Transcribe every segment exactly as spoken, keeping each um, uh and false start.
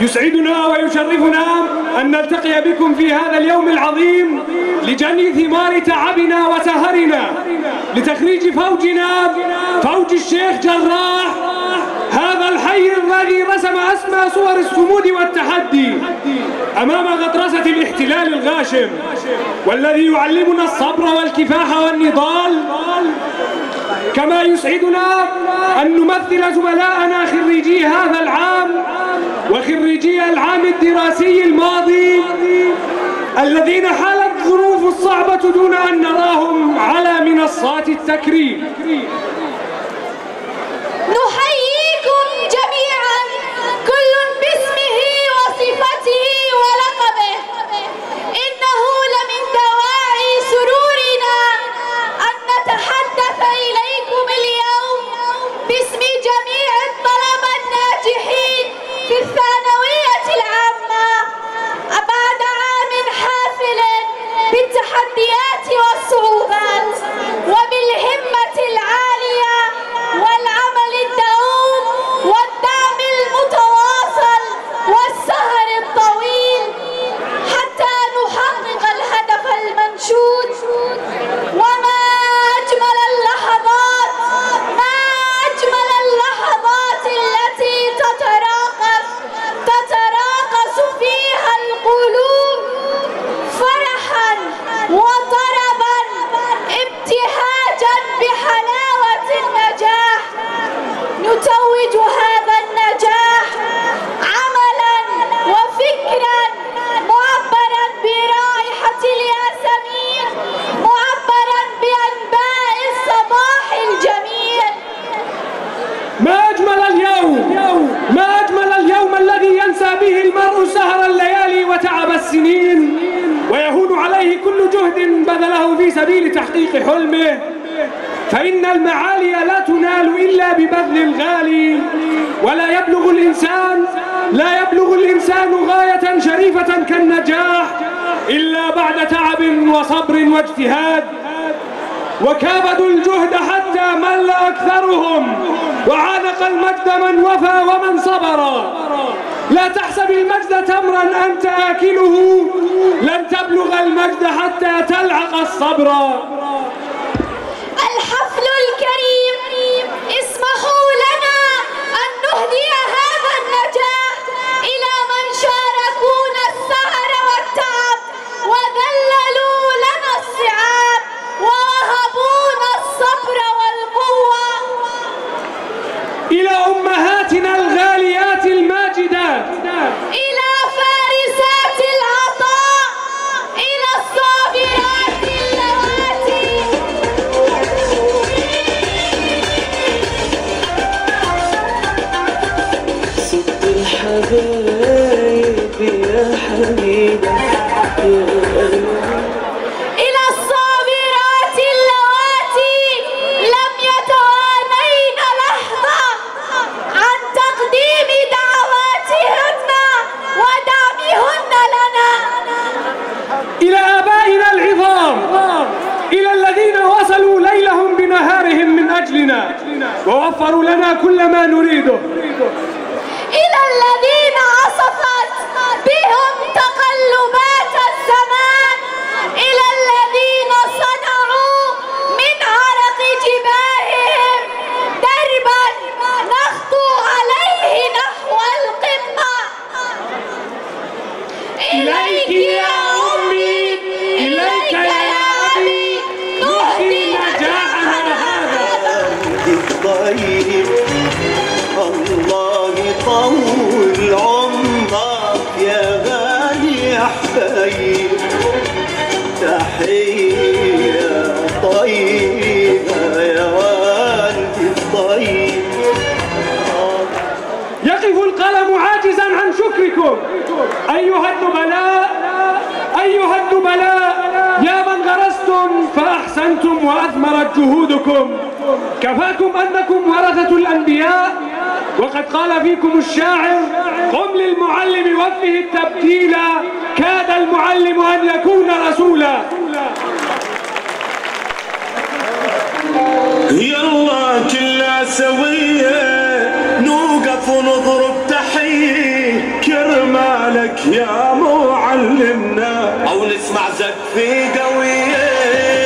يسعدنا ويشرفنا أن نلتقي بكم في هذا اليوم العظيم لجني ثمار تعبنا وسهرنا لتخريج فوجنا فوج الشيخ جراح، هذا الحي الذي رسم أسمى صور الصمود والتحدي أمام غطرسة الاحتلال الغاشم، والذي يعلمنا الصبر والكفاح والنضال. كما يسعدنا أن نمثل زملائنا خريجي هذا العام وخريجي العام الدراسي الماضي الذين حالت ظروف الصعبة دون أن نراهم على منصات التكريم. نحييكم جميعا كل باسمه وصفته ولقبه. إنه لمن دواعي سرورنا أن نتحدث إليكم اليوم باسم جميع الطلبة الناجحين في الثانوية العامة بعد عام حافل بالتحديات والصعوبات وبالهمة العالية والعمل الدؤوب والدعم المتواصل والسهر الطويل حتى نحقق الهدف المنشود. وما أجمل اللحظات ما أجمل اللحظات التي تتراقص تتراقص فيها القلوب فرحا وطربا ابتهاجا بحلاوة النجاح. نتوج هذا النجاح عملا وفكرا معبرا برائحة الياسمين، معبرا بأنباء الصباح الجميل. ما أجمل اليوم ما أجمل اليوم الذي ينسى به المرء سهر الليالي وتعب السنين ويهون عليه كل جهد بذله في سبيل تحقيق حلمه، فإن المعالي لا تنال إلا ببذل الغالي، ولا يبلغ الإنسان لا يبلغ الإنسان غاية شريفة كالنجاح إلا بعد تعب وصبر واجتهاد. وكابدوا الجهد حتى مل أكثرهم، وعانق المجد من وفى ومن صبر. لا تحسب المجد تمرا أنت آكله، لن تبلغ المجد حتى تلعق الصبر. الحفل الكريم اسمحوا لنا أن نهدي هذا النجاح إلى من شاركونا السهر والتعب وذللوا لنا الصعاب ووهبونا الصبر والقوة. إلى أمهاتنا الغاليات الماجدات، إلى فارسات العطاء، إلى الصابرات اللواتي. صدق الحبايب يا حبيبي إلى الصابرات اللواتي لم يتوانين لحظة عن تقديم دعواتهن ودعمهن لنا. إلى آبائنا العظام، إلى الذين وصلوا ليلهم بنهارهم من أجلنا ووفروا لنا كل ما نريده. إلى الذين عصفت بهم تقلبات الزمان، إلى الذين صنعوا من عرق جباههم دربا نخطو عليه نحو القمة. إليك يا أمي، إليك يا أبي، نهدي نجاحنا هذا. الطيب الله يطول عمرك يا غالي يا حبايب. تحية طيبة يا والدي الطيب. يقف القلم عاجزا عن شكركم أيها النبلاء أيها النبلاء يا من غرستم فأحسنتم وأثمرت جهودكم. كفاكم أنكم ورثة الأنبياء، وقد قال فيكم الشاعر: قم للمعلم وفه التبتيل، كاد المعلم أن يكون رسولا. يلا كلها سوية نوقف ونضرب تحية كرم مالك يا معلمنا، أو نسمع زقفة قوية.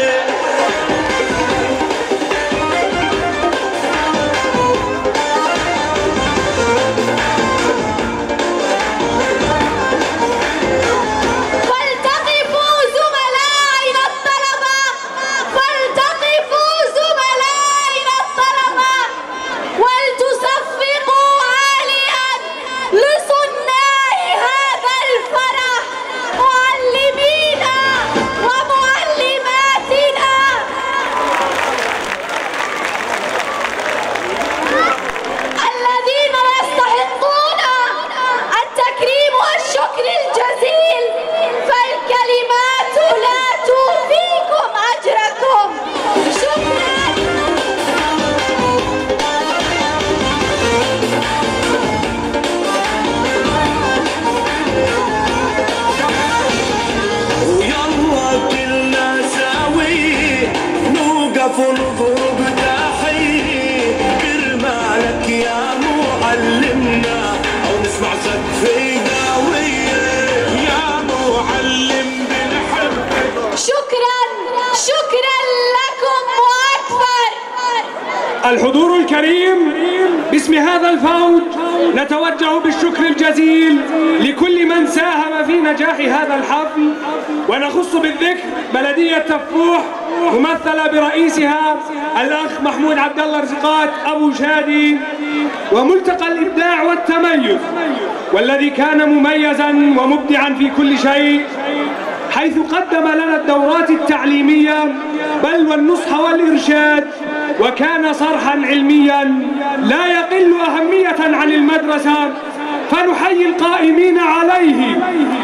ونضرب تحية برمالك يا معلمنا، أو نسمع زقفة قوية يا معلم بنحبك. شكرا شكرا لكم وأكثر. الحضور الكريم، باسم هذا الفوج نتوجه بالشكر الجزيل لكل من ساهم في نجاح هذا الحفل، ونخص بالذكر بلدية تفوح ممثلة برئيسها الأخ محمود عبد الله رزقات أبو شادي، وملتقى الإبداع والتميز والذي كان مميزا ومبدعا في كل شيء، حيث قدم لنا الدورات التعليمية بل والنصح والإرشاد، وكان صرحا علميا لا يقل أهمية عن المدرسة. فنحيي القائمين عليه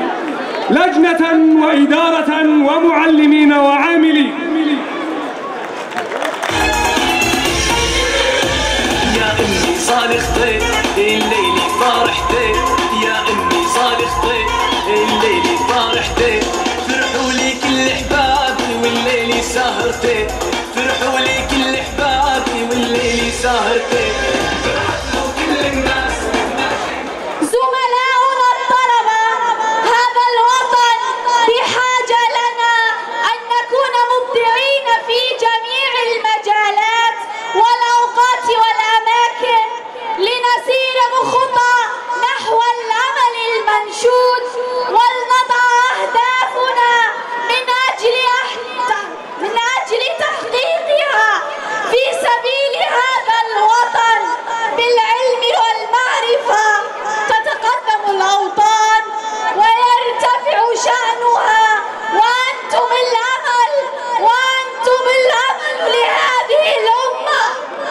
لجنة وإدارة ومعلمين وعاملين. يا أمي صالحتي الليلة فرحتي، يا أمي صالحتي الليلة فرحتي، فرحوا لي كل أحبابي والليلة سهرتي، فرحوا لي كل أحبابي والليلة سهرتي، فرحت له كل الناس. زملاؤنا الطلبة، هذا الوطن بحاجة لنا أن نكون مبدعين في جميع المجالات والأوقات والأماكن، لنسير بخطى نحو الأمل المنشود، ولنضع أهدافنا من أجل من أجل تحقيقها في سبيل هذا الوطن. بالعلم والمعرفة تتقدم الأوطان ويرتفع شأنها، وأنتم الأمل وأنتم الأمل لهذه الأمة.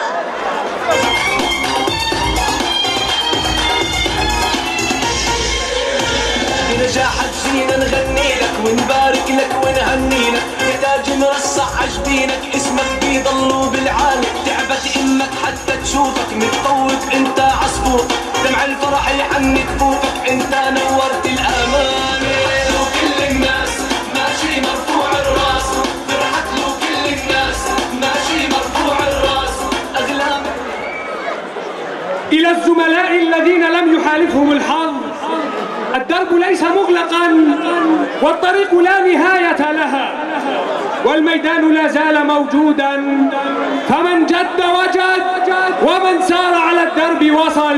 بنجاحك جينا نغني لك ونبارك لك ونهني لك، يا تاج مرصع عجبينك، اسمك بيضلوا بالعالم، تعبت امك حتى تشوفك متطوق انت عصفور، دمع الفرح يحني كفوفك انت نورت الامان. كل الناس ماشي مرفوع الراس، فرحت له كل الناس ماشي مرفوع الراس، اغلام. إلى الزملاء الذين لم يحالفهم الحظ، الدرب ليس مغلقا والطريق لا نهاية لها، والميدان لا زال موجودا، فمن جد وجد ومن سار على الدرب وصل.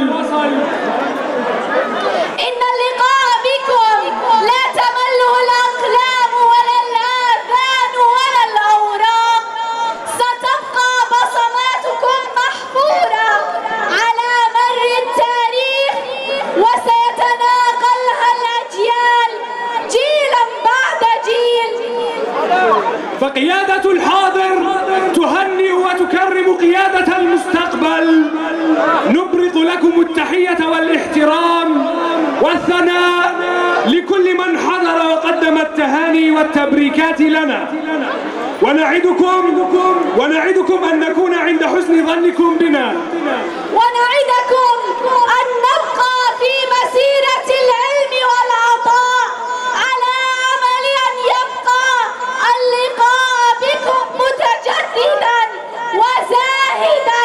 إن اللقاء بكم لا تمله الأقلام ولا الآذان ولا الأوراق، ستبقى بصماتكم محفورة على مر التاريخ، وسيتناقلها الأجيال جيلا بعد جيل. فقيادة الحاضر تهنئ وتكرم قيادة المستقبل. نبرز لكم التحية والاحترام والثناء لكل من حضر وقدم التهاني والتبريكات لنا، ونعدكم ونعدكم أن نكون عند حسن ظنكم بنا، ونعدكم أن نبقى في مسيرة العلم والعطاء على أمل أن يبقى اللقاء بكم متجددا وزاهدا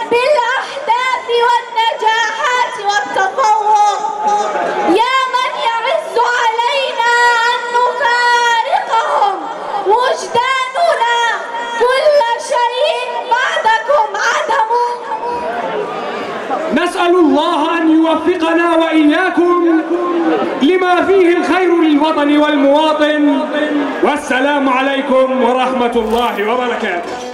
بالأحداث والنجاحات والتفوق. يا من نسأل الله أن يوفقنا وإياكم لما فيه الخير للوطن والمواطن. والسلام عليكم ورحمة الله وبركاته.